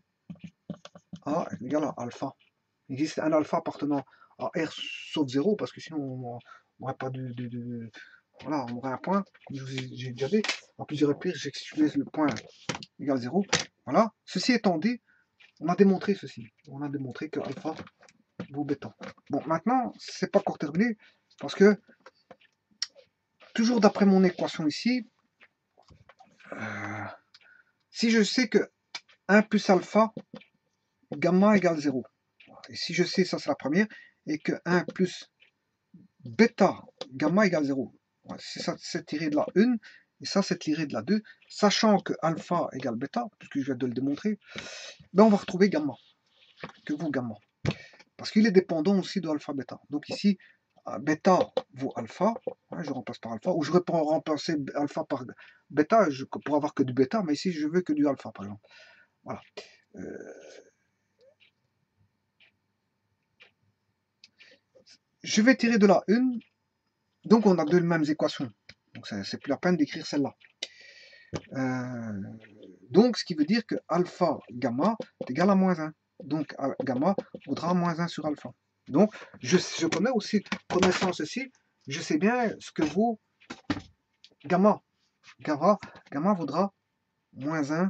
A est égal à alpha. Il existe un alpha appartenant à R sauf zéro, parce que sinon on n'aurait pas de, de, de, voilà, on aurait un point, comme j'ai déjà dit, en plusieurs reprises, j'ai exclué le point égal zéro. Voilà. Ceci étant dit, on a démontré ceci. On a démontré que alpha vaut bêta. Bon, maintenant, c'est pas encore terminé, parce que, toujours d'après mon équation ici, euh, si je sais que un plus alpha, gamma égale zéro, et si je sais, ça c'est la première, et que un plus bêta, gamma égale zéro, c'est ça, c'est tiré de la un, et ça c'est tiré de la deux, sachant que alpha égale bêta, puisque je viens de le démontrer, ben on va retrouver gamma, que vaut gamma. Parce qu'il est dépendant aussi de alpha bêta. Donc ici, bêta vaut alpha, hein, je remplace par alpha, ou je vais remplacer alpha par bêta, je pourrais avoir que du bêta, mais ici je veux que du alpha, par exemple. Voilà. Euh, je vais tirer de la une, donc on a deux mêmes équations. Donc c'est plus la peine d'écrire celle-là. Euh, donc ce qui veut dire que alpha gamma est égal à moins un. Donc gamma vaudra moins un sur alpha. Donc je, je connais aussi, connaissant ceci, je sais bien ce que vaut gamma. Gamma, gamma vaudra moins un,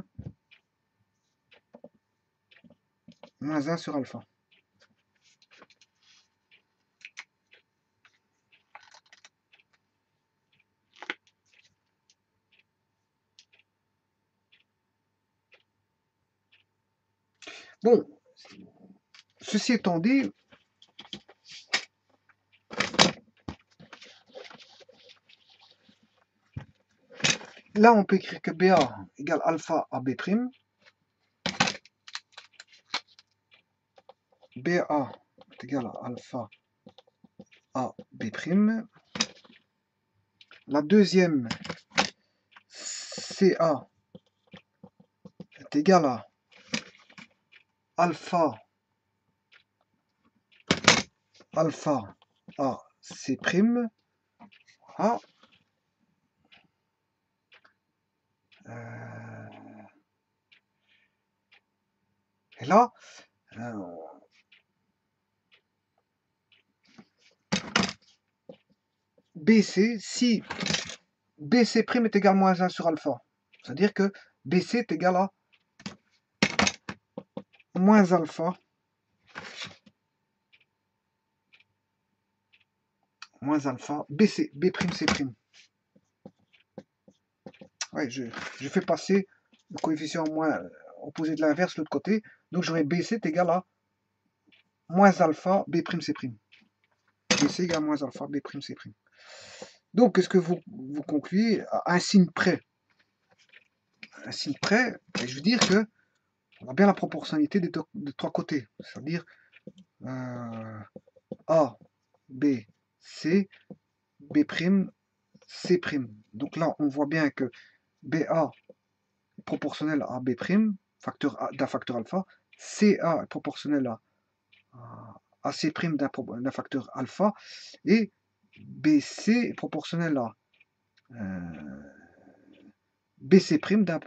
moins un sur alpha. Bon, ceci étant dit, là on peut écrire que B A égale alpha à B'. B A est égal à alpha à B'. La deuxième, C A est égal à alpha alpha à C'. Voilà. Euh, et là, euh, B C, si B C' est égal à moins un sur alpha, c'est-à-dire que B C est égal à moins alpha moins alpha B C, B', C'. Ouais, je, je fais passer le coefficient moins opposé de l'inverse de l'autre côté, donc j'aurai B C est égal à moins alpha B', C'. B C égale moins alpha B', C'. Donc, qu'est-ce que vous, vous concluez à un signe près? Un signe près, je veux dire que on a bien la proportionnalité des, des trois côtés, c'est-à-dire euh, A, B, C, B', C'. Donc là, on voit bien que B A est proportionnel à B', facteur d'un facteur alpha, C A est proportionnel à, à C' d'un facteur alpha, et B C est proportionnel à euh, B C'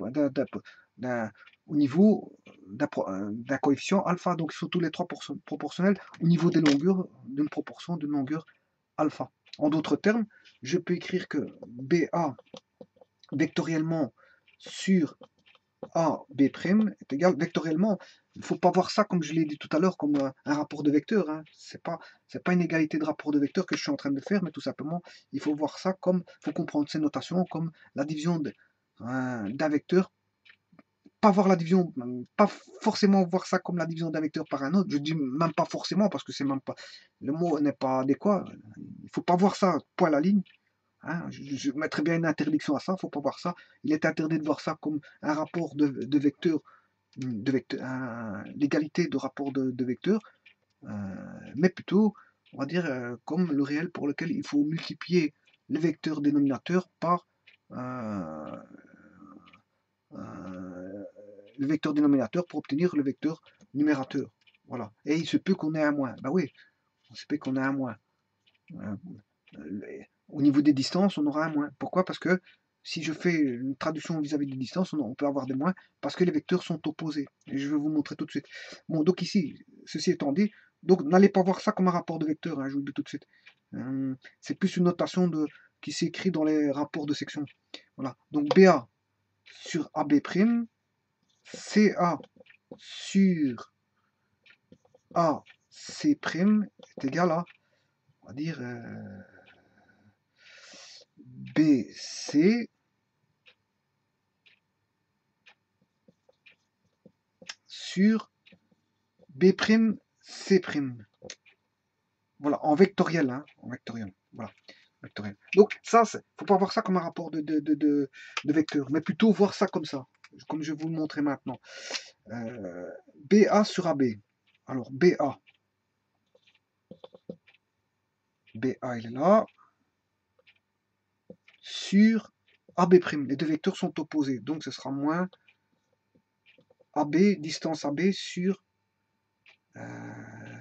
au niveau d'un coefficient alpha. Donc, ils sont tous les trois proportionnels au niveau des longueurs, d'une proportion d'une longueur alpha. En d'autres termes, je peux écrire que B A vectoriellement sur A B' est égal vectoriellement. Il ne faut pas voir ça, comme je l'ai dit tout à l'heure, comme un, un rapport de vecteurs. Hein. Ce n'est pas, pas une égalité de rapport de vecteurs que je suis en train de faire, mais tout simplement, il faut voir ça comme, il faut comprendre ces notations comme la division d'un euh, vecteur. Pas voir la division, pas forcément voir ça comme la division d'un vecteur par un autre. Je dis même pas forcément, parce que c'est même pas, le mot n'est pas adéquat. Il ne faut pas voir ça point à la ligne. Hein, je, je mettrais bien une interdiction à ça, il ne faut pas voir ça. Il est interdit de voir ça comme un rapport de, de vecteurs, de vecteur, l'égalité de rapport de, de vecteurs, euh, mais plutôt, on va dire, euh, comme le réel pour lequel il faut multiplier le vecteur dénominateur par euh, euh, le vecteur dénominateur pour obtenir le vecteur numérateur. Voilà. Et il se peut qu'on ait un moins. Ben oui, il se peut qu'on ait un moins. Euh, Au niveau des distances, on aura un moins. Pourquoi? Parce que si je fais une traduction vis-à-vis -vis des distances, on peut avoir des moins parce que les vecteurs sont opposés. Et je vais vous montrer tout de suite. Bon, donc ici, ceci étant dit, donc n'allez pas voir ça comme un rapport de vecteurs, hein, je vous le dis tout de suite. Euh, c'est plus une notation de, qui s'écrit dans les rapports de section. Voilà. Donc B A sur A B', C A sur A C' est égal à, on va dire, euh, B C sur B', C'. Voilà, en vectoriel, hein, en vectoriel. Voilà, vectoriel. Donc ça, faut pas voir ça comme un rapport de, de, de, de, de vecteurs, mais plutôt voir ça comme ça, comme je vais vous le montrer maintenant. Euh, B A sur A B. Alors B A. B A, il est là. Sur A B'. Les deux vecteurs sont opposés. Donc ce sera moins A B, distance A B sur, euh,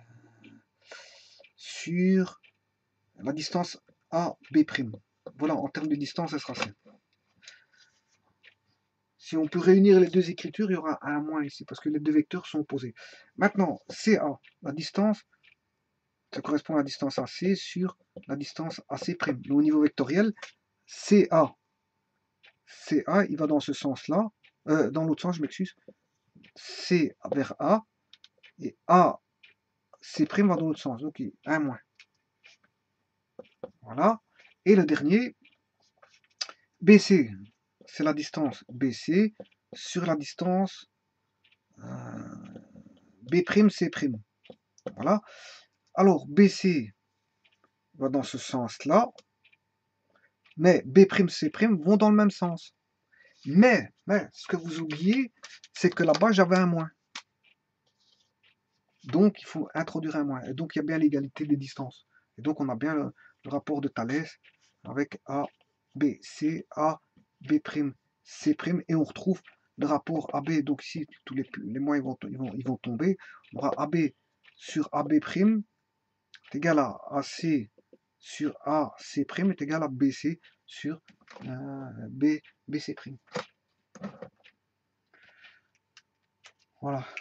sur la distance A B'. Voilà, en termes de distance, ce sera ça. Si on peut réunir les deux écritures, il y aura un moins ici, parce que les deux vecteurs sont opposés. Maintenant, C A, la distance, ça correspond à la distance A C sur la distance A C'. Donc, au niveau vectoriel, C A, C A, il va dans ce sens-là, euh, dans l'autre sens, je m'excuse, C vers A, et A, C' va dans l'autre sens, donc un moins. Voilà. Et le dernier, B C, c'est la distance B C sur la distance euh, B', C'. Voilà. Alors, B C va dans ce sens-là, mais B', C' vont dans le même sens. Mais, mais ce que vous oubliez, c'est que là-bas, j'avais un moins. Donc, il faut introduire un moins. Et donc, il y a bien l'égalité des distances. Et donc, on a bien le, le rapport de Thalès avec A, B, C, A, B', C', et on retrouve le rapport A B. Donc ici, tous les, les moins ils vont, ils, vont, ils vont tomber. On aura A B sur A B' est égal à A C sur A C' est égal à B C sur euh, B, B C'. Voilà.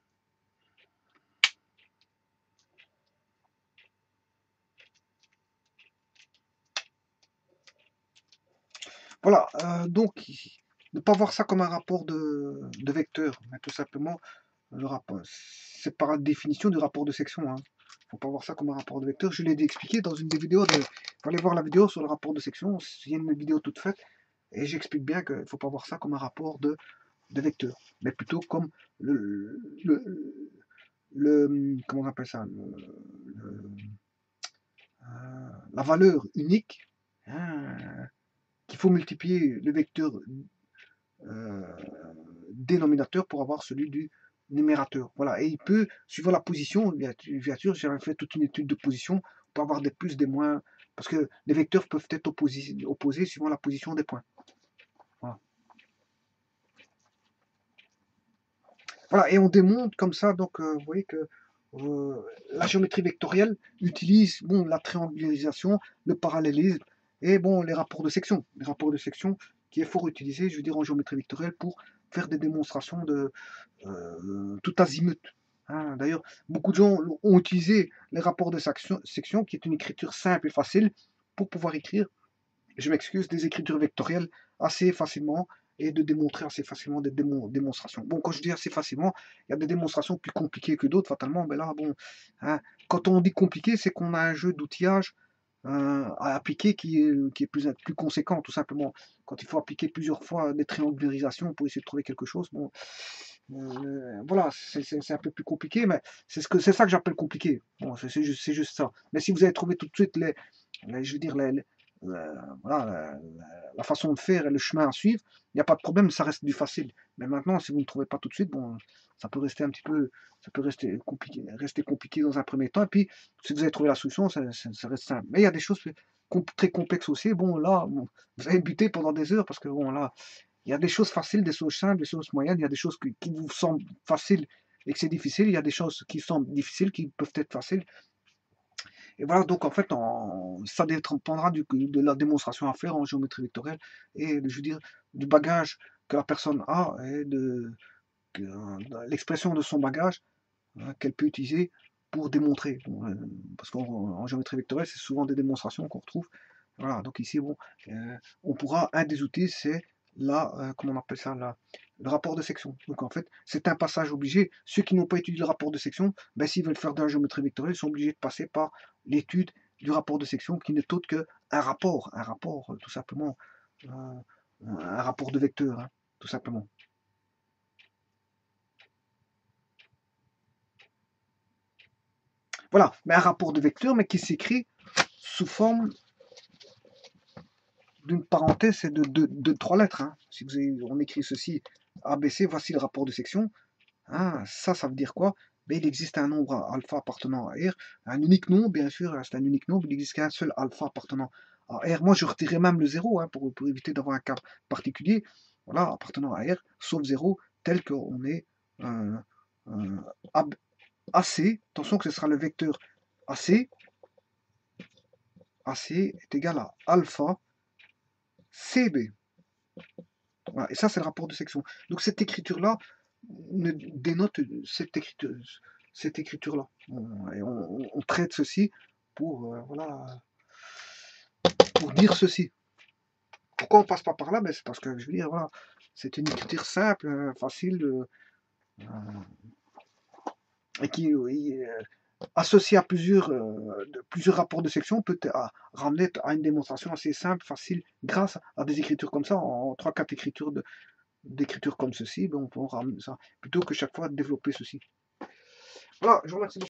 Voilà, euh, donc ne pas voir ça comme un rapport de, de vecteurs, mais tout simplement le rapport. C'est par définition du rapport de section. Hein. Faut pas voir ça comme un rapport de vecteurs. Je l'ai expliqué dans une des vidéos. Il faut aller voir la vidéo sur le rapport de section. Il y a une vidéo toute faite et j'explique bien qu'il ne faut pas voir ça comme un rapport de, de vecteurs, mais plutôt comme le, le, le comment on appelle ça, le, le, euh, la valeur unique. Hein, qu'il faut multiplier le vecteur euh, dénominateur pour avoir celui du numérateur. Voilà, et il peut, suivant la position, bien, bien sûr, j'avais fait toute une étude de position pour avoir des plus, des moins, parce que les vecteurs peuvent être opposés, opposés suivant la position des points. Voilà. Voilà, et on démontre comme ça, donc euh, vous voyez que euh, la géométrie vectorielle utilise bon, la triangularisation, le parallélisme, et bon, les rapports de section. Les rapports de section qui est fort utilisé, je veux dire, en géométrie vectorielle pour faire des démonstrations de euh, tout azimut. Hein, d'ailleurs, beaucoup de gens ont utilisé les rapports de section, section, qui est une écriture simple et facile, pour pouvoir écrire, je m'excuse, des écritures vectorielles assez facilement et de démontrer assez facilement des démon démonstrations. Bon, quand je dis assez facilement, il y a des démonstrations plus compliquées que d'autres, fatalement, mais là, bon, hein, quand on dit compliqué, c'est qu'on a un jeu d'outillage euh, à appliquer qui est, qui est plus, plus conséquent, tout simplement. Quand il faut appliquer plusieurs fois des triangularisations pour essayer de trouver quelque chose, bon, euh, voilà, c'est un peu plus compliqué, mais c'est ce que, ça que j'appelle compliqué. Bon, c'est juste, juste ça. Mais si vous avez trouvé tout de suite les, les je veux dire, les, les euh, voilà, la, la, façon de faire et le chemin à suivre, il n'y a pas de problème, ça reste du facile. Mais maintenant, si vous ne trouvez pas tout de suite, bon, ça peut rester un petit peu, ça peut rester compliqué, rester compliqué dans un premier temps. Et puis, si vous avez trouvé la solution, ça, ça, ça reste simple. Mais il y a des choses très complexes aussi. Bon, là, bon, vous avez buté pendant des heures parce que bon, là, il y a des choses faciles, des choses simples, des choses moyennes. Il y a des choses qui, qui vous semblent faciles et que c'est difficile. Il y a des choses qui semblent difficiles, qui peuvent être faciles. Et voilà, donc en fait, en, ça dépendra du, de la démonstration à faire en géométrie vectorielle et, je veux dire, du bagage que la personne a et de, de l'expression de son bagage hein, qu'elle peut utiliser pour démontrer. Bon, euh, parce qu'en géométrie vectorielle, c'est souvent des démonstrations qu'on retrouve. Voilà, donc ici, bon, euh, on pourra, un des outils, c'est là, euh, comment on appelle ça, là, le rapport de section. Donc en fait, c'est un passage obligé. Ceux qui n'ont pas étudié le rapport de section, ben, s'ils veulent faire de la géométrie vectorielle, ils sont obligés de passer par l'étude du rapport de section, qui n'est autre qu'un rapport, un rapport, tout simplement, euh, un rapport de vecteur, hein, tout simplement. Voilà, mais un rapport de vecteur, mais qui s'écrit sous forme d'une parenthèse et de, de, de trois lettres. Hein. Si vous avez, on écrit ceci, A B C, voici le rapport de section. Hein, ça, ça veut dire quoi? Ben, il existe un nombre alpha appartenant à R, un unique nombre, bien sûr, c'est un unique nombre, il n'existe qu'un seul alpha appartenant à R. Moi, je retirais même le zéro, hein, pour, pour éviter d'avoir un cas particulier. Voilà, appartenant à R, sauf zéro, tel qu'on est euh, euh, A C. Attention que ce sera le vecteur A C. A C est égal à alpha C B. Voilà, et ça, c'est le rapport de section. Donc, cette écriture-là dénote cette écriture, cette écriture-là. On, et on, on traite ceci pour, euh, voilà, pour dire ceci. Pourquoi on passe pas par là? Ben, c'est parce que, je veux dire, voilà, c'est une écriture simple, euh, facile, euh, et qui, euh, associé à plusieurs, euh, de, plusieurs rapports de section, peut à, ramener à une démonstration assez simple, facile, grâce à des écritures comme ça, en trois quatre écritures de, d'écriture comme ceci, ben on peut ramener ça, plutôt que chaque fois développer ceci. Voilà, je vous remercie.